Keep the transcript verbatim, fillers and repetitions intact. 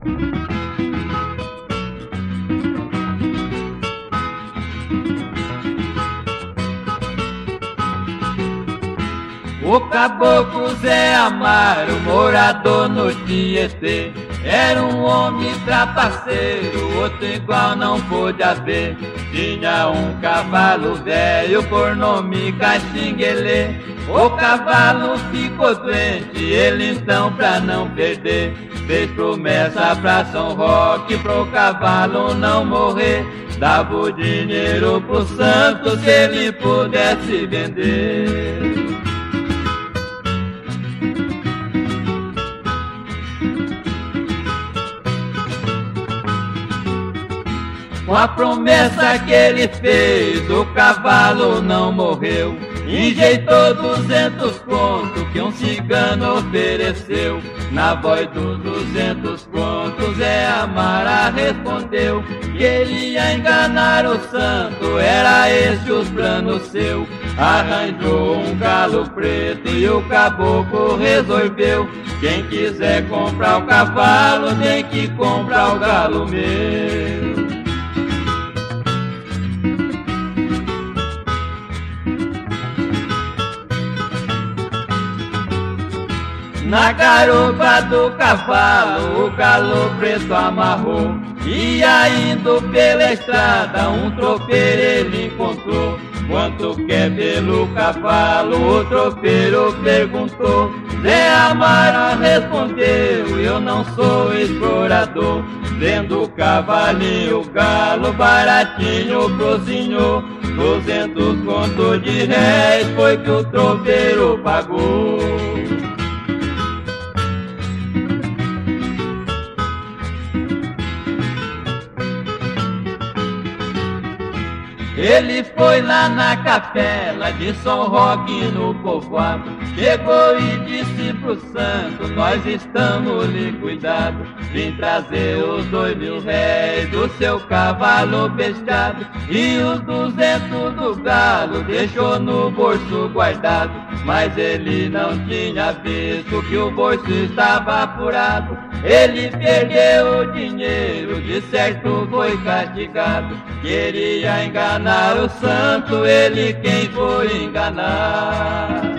O caboclo Zé Amaro, morador no Tietê, era um homem trapaceiro, outro igual não pôde haver. Tinha um cavalo velho por nome Caxinguelê. O cavalo ficou doente, ele então pra não perder fez promessa pra São Roque, pro cavalo não morrer. Dava o dinheiro pro santo se ele pudesse vender. Com a promessa que ele fez, o cavalo não morreu. Enjeitou duzentos contos que um cigano ofereceu. Na voz dos duzentos contos, Zé Amaro respondeu que ele ia enganar o santo, era esse o plano seu. Arranjou um galo preto e o caboclo resolveu: quem quiser comprar o cavalo tem que comprar o galo meu. Na garupa do cavalo o galo preto amarrou, ia indo pela estrada, um tropeiro ele encontrou. Quanto quer pelo cavalo? O tropeiro perguntou. Zé Amaro respondeu: eu não sou explorador. Vendo o cavalinho, o galo baratinho pro senhor. Duzentos contos de réis foi que o tropeiro pagou. Ele foi lá na capela de São Roque no povoado, chegou e disse pro santo: nós estamos lhe cuidado, vim trazer os dois mil réis do seu cavalo bestado, e os duzentos do galo deixou no bolso guardado. Mas ele não tinha visto que o bolso estava furado, ele perdeu o dinheiro, de certo foi castigado. Queria enganar o santo, ele quem foi enganar.